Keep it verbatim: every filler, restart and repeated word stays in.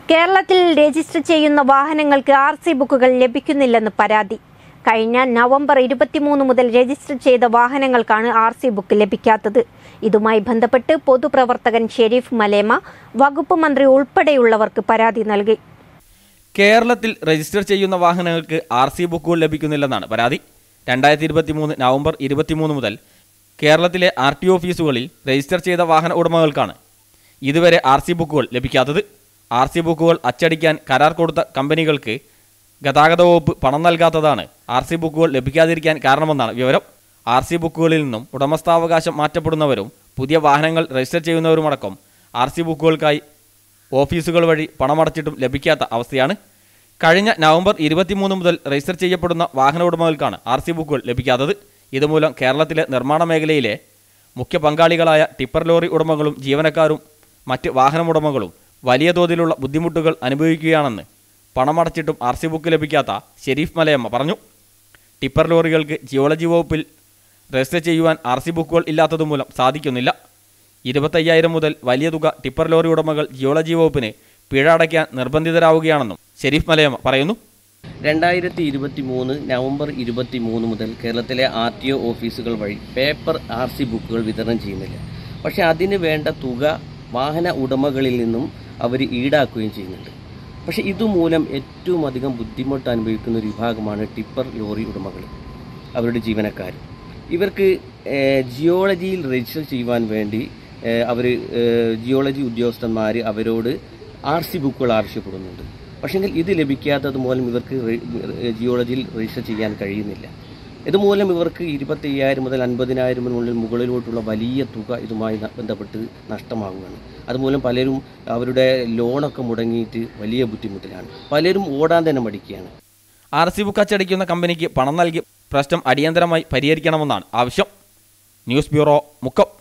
കേരളത്തിൽ രജിസ്റ്റർ ചെയ്യുന്ന വാഹനങ്ങൾക്ക് ആർ സി ബുക്കുകൾ ലഭിക്കുന്നില്ലെന്ന് പരാതി. കഴിഞ്ഞ നവംബർ ഇരുപത്തിമൂന്ന് മുതൽ രജിസ്റ്റർ ചെയ്ത വാഹനങ്ങൾക്കാണ് ആർ സി ബുക്ക് ലഭിക്കാത്തത്. ഇതുമായി ബന്ധപ്പെട്ട് പൊതുപ്രവർത്തകൻ ഷെരീഫ് മലേമ വകുപ്പ് മന്ത്രി ഉൾപ്പെടെയുള്ളവർക്ക് പരാതി നൽകി. കേരളത്തിൽ രജിസ്റ്റർ ചെയ്യുന്ന വാഹനങ്ങൾക്ക് ആർ സി ബുക്കുകൾ ലഭിക്കുന്നില്ലെന്നാണ് പരാതി. രണ്ടായിരത്തി ഇരുപത്തി മൂന്ന് നവംബർ ഇരുപത്തിമൂന്ന് മുതൽ കേരളത്തിലെ ആർ ടി ഓഫീസുകളിൽ രജിസ്റ്റർ ചെയ്ത വാഹന ഉടമകൾക്കാണ് ഇതുവരെ ആർ സി ബുക്കുകൾ ലഭിക്കാത്തത്. ആർ സി ബുക്കുകൾ അച്ചടിക്കാൻ കരാർ കൊടുത്ത കമ്പനികൾക്ക് ഗതാഗത വകുപ്പ് പണം നൽകാത്തതാണ് ആർ സി ബുക്കുകൾ ലഭിക്കാതിരിക്കാൻ കാരണമെന്നാണ് വിവരം. ആർ സി ബുക്കുകളിൽ നിന്നും ഉടമസ്ഥാവകാശം മാറ്റപ്പെടുന്നവരും പുതിയ വാഹനങ്ങൾ രജിസ്റ്റർ ചെയ്യുന്നവരുമടക്കം ആർ സി ബുക്കുകൾക്കായി ഓഫീസുകൾ വഴി പണമടച്ചിട്ടും ലഭിക്കാത്ത അവസ്ഥയാണ്. കഴിഞ്ഞ നവംബർ ഇരുപത്തിമൂന്ന് മുതൽ രജിസ്റ്റർ ചെയ്യപ്പെടുന്ന വാഹന ഉടമകൾക്കാണ് ആർ സി ബുക്കുകൾ ലഭിക്കാത്തത്. ഇതുമൂലം കേരളത്തിലെ നിർമ്മാണ മേഖലയിലെ മുഖ്യ പങ്കാളികളായ ടിപ്പർ ലോറി ഉടമകളും ജീവനക്കാരും മറ്റ് വാഹനമുടമകളും വലിയ തോതിലുള്ള ബുദ്ധിമുട്ടുകൾ അനുഭവിക്കുകയാണെന്ന് പണമടച്ചിട്ടും ആർ സി ബുക്ക് ലഭിക്കാത്ത ഷെരീഫ് മലയമ്മ പറഞ്ഞു. ടിപ്പർ ലോറികൾക്ക് ജിയോളജി വകുപ്പിൽ രജിസ്റ്റർ ചെയ്യുവാൻ ആർ സി ബുക്കുകൾ ഇല്ലാത്തതുമൂലം സാധിക്കുന്നില്ല. ഇരുപത്തയ്യായിരം മുതൽ വലിയ തുക ടിപ്പർ ലോറി ഉടമകൾ ജിയോളജി വകുപ്പിന് പിഴ അടയ്ക്കാൻ നിർബന്ധിതരാവുകയാണെന്നും ഷെരീഫ് മലയമ്മ പറയുന്നു. രണ്ടായിരത്തി ഇരുപത്തി മൂന്ന് നവംബർ ഇരുപത്തി മൂന്ന് മുതൽ കേരളത്തിലെ ആർ ടി ഒ ഓഫീസുകൾ വഴി പേപ്പർ ആർ സി ബുക്കുകൾ വിതരണം ചെയ്യുന്നില്ല. പക്ഷേ അതിന് വേണ്ട തുക വാഹന ഉടമകളിൽ നിന്നും അവർ ഈടാക്കുകയും ചെയ്യുന്നുണ്ട്. പക്ഷേ ഇതുമൂലം ഏറ്റവും അധികം ബുദ്ധിമുട്ട് അനുഭവിക്കുന്ന ഒരു വിഭാഗമാണ് ടിപ്പർ ലോറി ഉടമകൾ, അവരുടെ ജീവനക്കാർ. ഇവർക്ക് ജിയോളജിയിൽ രജിസ്റ്റർ ചെയ്യുവാൻ വേണ്ടി അവർ ജിയോളജി ഉദ്യോഗസ്ഥന്മാർ അവരോട് ആർ സി ബുക്കുകൾ ആവശ്യപ്പെടുന്നുണ്ട്. പക്ഷേങ്കിൽ ഇത് ലഭിക്കാത്തത് മൂലം ഇവർക്ക് ജിയോളജിയിൽ രജിസ്റ്റർ ചെയ്യാൻ കഴിയുന്നില്ല. ഇതുമൂലം ഇവർക്ക് ഇരുപത്തയ്യായിരം മുതൽ അൻപതിനായിരത്തിനുള്ളിൽ മുകളിലോട്ടുള്ള വലിയ തുക ഇതുമായി ബന്ധപ്പെട്ട് നഷ്ടമാകുകയാണ്. അതുമൂലം പലരും അവരുടെ ലോണൊക്കെ മുടങ്ങിയിട്ട് വലിയ ബുദ്ധിമുട്ടിലാണ്. പലരും ഓടാൻ തന്നെ മടിക്കുകയാണ്. ആർ സി ബുക്ക് അച്ചടിക്കുന്ന കമ്പനിക്ക് പണം നൽകി പ്രശ്നം അടിയന്തരമായി പരിഹരിക്കണമെന്നാണ് ആവശ്യം. News bureau, Mukkam.